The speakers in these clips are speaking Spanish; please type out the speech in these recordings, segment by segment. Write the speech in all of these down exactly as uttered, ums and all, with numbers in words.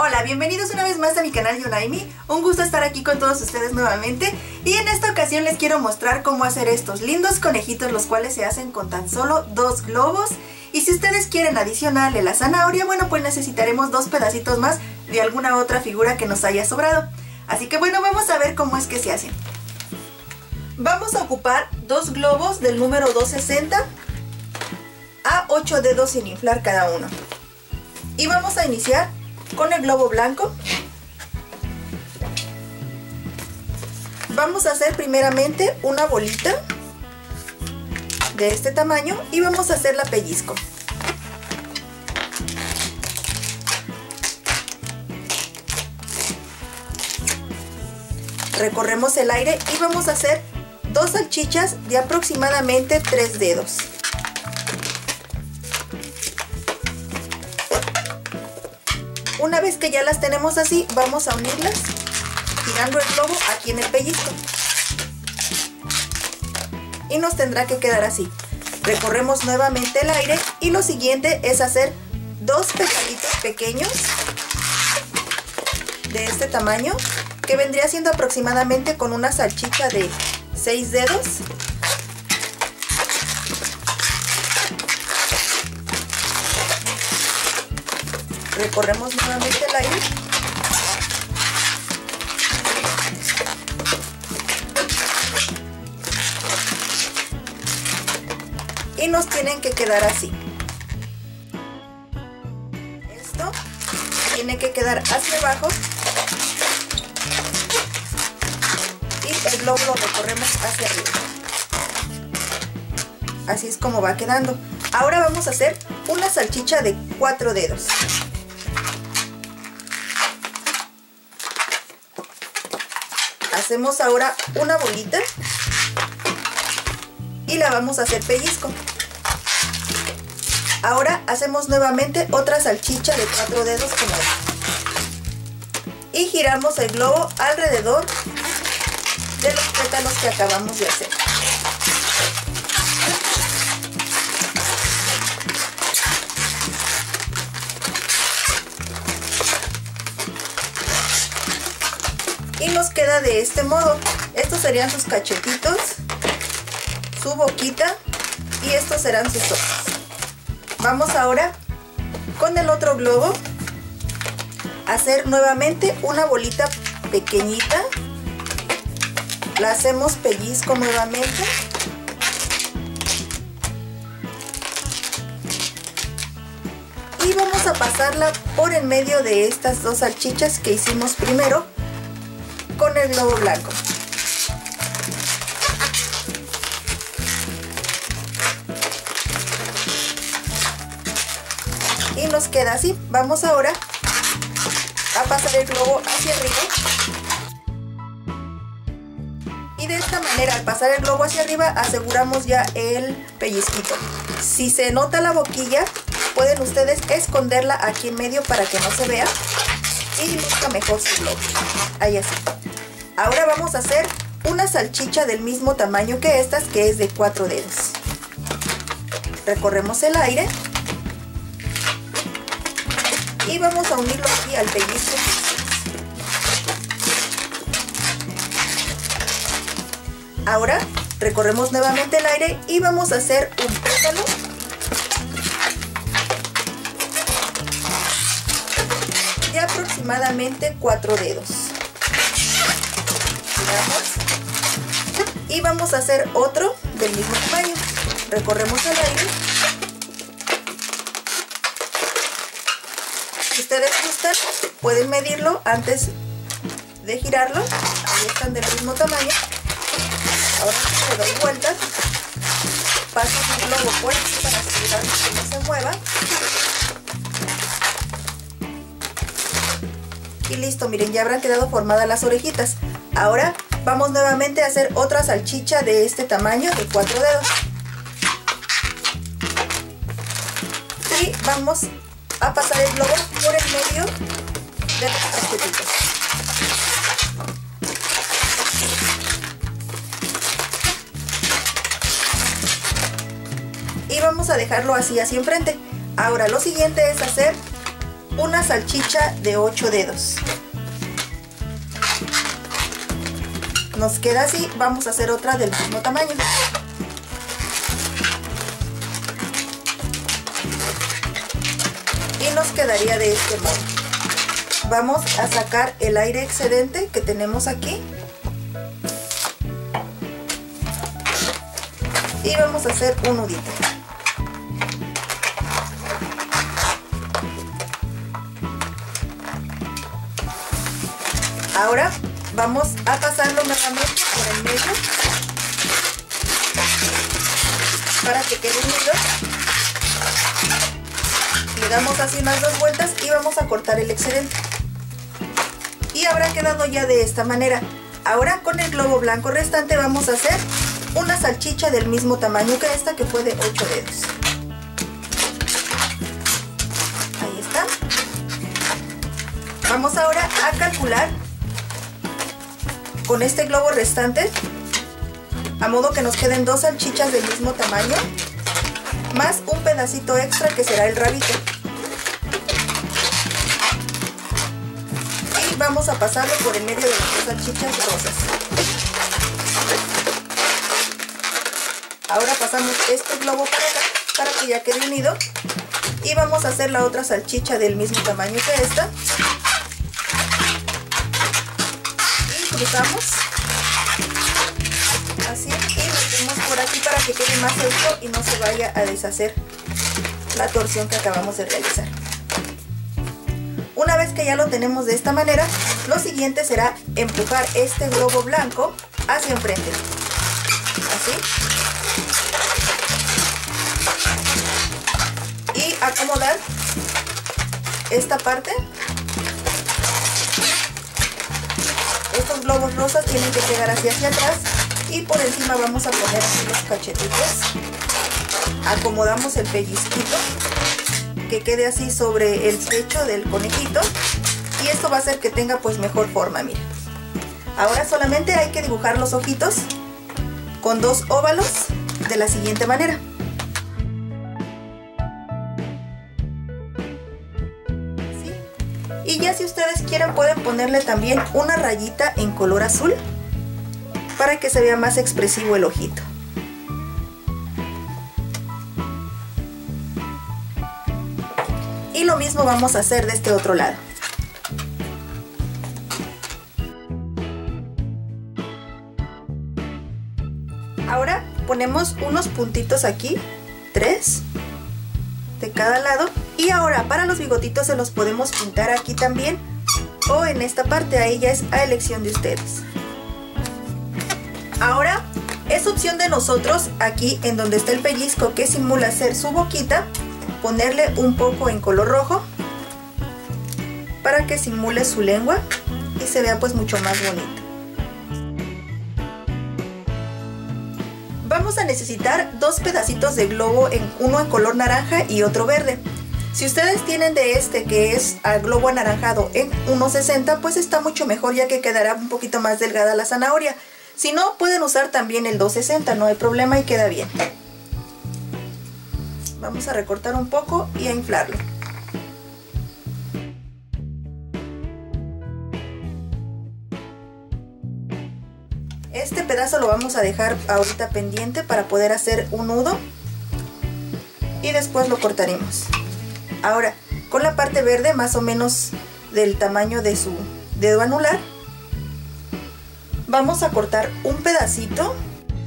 Hola, bienvenidos una vez más a mi canal Yunaimi. Un gusto estar aquí con todos ustedes nuevamente. Y en esta ocasión les quiero mostrar cómo hacer estos lindos conejitos, los cuales se hacen con tan solo dos globos. Y si ustedes quieren adicionarle la zanahoria, bueno, pues necesitaremos dos pedacitos más de alguna otra figura que nos haya sobrado. Así que bueno, vamos a ver cómo es que se hacen. Vamos a ocupar dos globos del número doscientos sesenta a ocho dedos sin inflar cada uno. Y vamos a iniciar con el globo blanco. Vamos a hacer primeramente una bolita de este tamaño y vamos a hacer la pellizco. Recorremos el aire y vamos a hacer dos salchichas de aproximadamente tres dedos. Una vez que ya las tenemos así, vamos a unirlas girando el globo aquí en el pellizco. Y nos tendrá que quedar así. Recorremos nuevamente el aire y lo siguiente es hacer dos petalitos pequeños de este tamaño, que vendría siendo aproximadamente con una salchicha de seis dedos. Recorremos nuevamente el aire y nos tienen que quedar así. Esto tiene que quedar hacia abajo y el globo lo recorremos hacia arriba. Así es como va quedando. Ahora vamos a hacer una salchicha de cuatro dedos. Hacemos ahora una bolita y la vamos a hacer pellizco. Ahora hacemos nuevamente otra salchicha de cuatro dedos como esta. Y giramos el globo alrededor de los pétalos que acabamos de hacer. Y nos queda de este modo. Estos serían sus cachetitos, su boquita y estos serán sus ojos. Vamos ahora con el otro globo a hacer nuevamente una bolita pequeñita. La hacemos pellizco nuevamente. Y vamos a pasarla por en medio de estas dos salchichas que hicimos primero con el globo blanco. Y nos queda así. Vamos ahora a pasar el globo hacia arriba. Y de esta manera, al pasar el globo hacia arriba, aseguramos ya el pellizquito. Si se nota la boquilla, pueden ustedes esconderla aquí en medio para que no se vea y luzca mejor su globo. Ahí así. Ahora vamos a hacer una salchicha del mismo tamaño que estas, que es de cuatro dedos. Recorremos el aire y vamos a unirlo aquí al pellizco. Ahora recorremos nuevamente el aire y vamos a hacer un pétalo de aproximadamente cuatro dedos. Y vamos a hacer otro del mismo tamaño. Recorremos el aire. Si ustedes gustan, pueden medirlo antes de girarlo. Ahí están del mismo tamaño. Ahora le doy vueltas. Paso el globo por aquí para asegurar que no se mueva. Y listo, miren, ya habrán quedado formadas las orejitas. Ahora vamos nuevamente a hacer otra salchicha de este tamaño, de cuatro dedos. Y vamos a pasar el globo por el medio de los cachetitos. Y vamos a dejarlo así, así enfrente. Ahora lo siguiente es hacer una salchicha de ocho dedos. Nos queda así, vamos a hacer otra del mismo tamaño. Y nos quedaría de este modo. Vamos a sacar el aire excedente que tenemos aquí. Y vamos a hacer un nudito. Ahora vamos a pasarlo nuevamente por el medio para que quede unido. Le damos así unas dos vueltas y vamos a cortar el excedente. Y habrá quedado ya de esta manera. Ahora con el globo blanco restante vamos a hacer una salchicha del mismo tamaño que esta, que fue de ocho dedos. Ahí está. Vamos ahora a calcular con este globo restante, a modo que nos queden dos salchichas del mismo tamaño, más un pedacito extra que será el rabito. Y vamos a pasarlo por el medio de las dos salchichas rosas. Ahora pasamos este globo para acá, para que ya quede unido. Y vamos a hacer la otra salchicha del mismo tamaño que esta. Cruzamos así y metemos por aquí para que quede más seco y no se vaya a deshacer la torsión que acabamos de realizar. Una vez que ya lo tenemos de esta manera, lo siguiente será empujar este globo blanco hacia enfrente, así, y acomodar esta parte. Estos globos rosas tienen que quedar así hacia atrás y por encima vamos a poner así los cachetitos. Acomodamos el pellizquito que quede así sobre el pecho del conejito y esto va a hacer que tenga pues mejor forma, miren. Ahora solamente hay que dibujar los ojitos con dos óvalos de la siguiente manera. Y ya si ustedes quieren pueden ponerle también una rayita en color azul para que se vea más expresivo el ojito. Y lo mismo vamos a hacer de este otro lado. Ahora ponemos unos puntitos aquí, tres de cada lado. Y ahora para los bigotitos se los podemos pintar aquí también o en esta parte, ahí ya es a elección de ustedes. Ahora es opción de nosotros aquí en donde está el pellizco que simula ser su boquita, ponerle un poco en color rojo para que simule su lengua y se vea pues mucho más bonito. Vamos a necesitar dos pedacitos de globo, en, uno en color naranja y otro verde. Si ustedes tienen de este que es al globo anaranjado en uno sesenta, pues está mucho mejor ya que quedará un poquito más delgada la zanahoria. Si no, pueden usar también el dos sesenta, no hay problema y queda bien. Vamos a recortar un poco y a inflarlo. Este pedazo lo vamos a dejar ahorita pendiente para poder hacer un nudo y después lo cortaremos. Ahora, con la parte verde más o menos del tamaño de su dedo anular, vamos a cortar un pedacito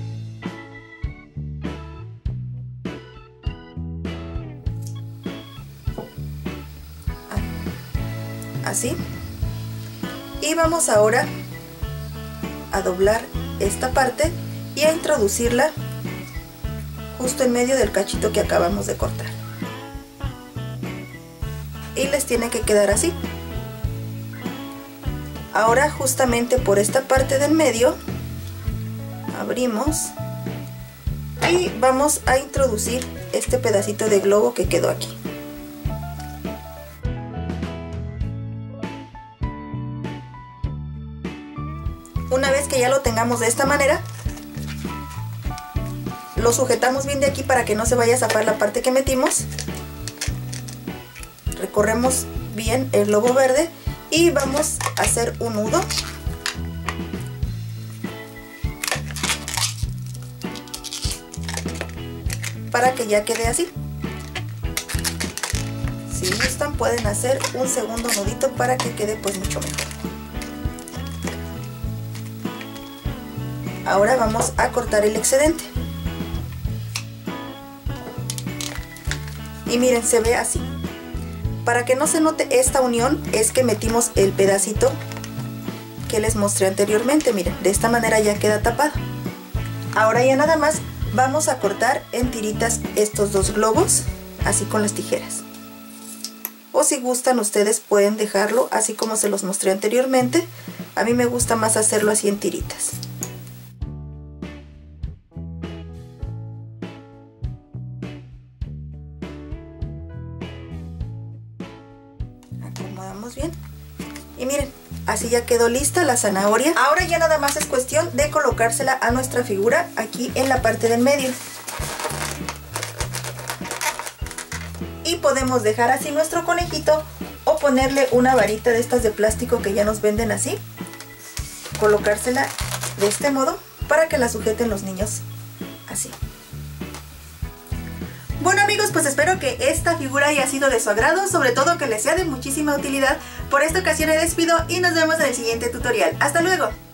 así, y vamos ahora a doblar esta parte y a introducirla justo en medio del cachito que acabamos de cortar. Y les tiene que quedar así. Ahora justamente por esta parte del medio abrimos y vamos a introducir este pedacito de globo que quedó aquí. Una vez que ya lo tengamos de esta manera, lo sujetamos bien de aquí para que no se vaya a zafar la parte que metimos. Recorremos bien el globo verde y vamos a hacer un nudo. Para que ya quede así. Si gustan pueden hacer un segundo nudito para que quede pues mucho mejor. Ahora vamos a cortar el excedente. Y miren, se ve así. Para que no se note esta unión es que metimos el pedacito que les mostré anteriormente. Miren, de esta manera ya queda tapado. Ahora ya nada más vamos a cortar en tiritas estos dos globos, así con las tijeras. O si gustan ustedes pueden dejarlo así como se los mostré anteriormente. A mí me gusta más hacerlo así en tiritas. Acomodamos bien. Y miren, así ya quedó lista la zanahoria. Ahora ya nada más es cuestión de colocársela a nuestra figura aquí en la parte del medio. Y podemos dejar así nuestro conejito o ponerle una varita de estas de plástico que ya nos venden así. Colocársela de este modo para que la sujeten los niños así. Bueno amigos, pues espero que esta figura haya sido de su agrado, sobre todo que les sea de muchísima utilidad. Por esta ocasión me despido y nos vemos en el siguiente tutorial. ¡Hasta luego!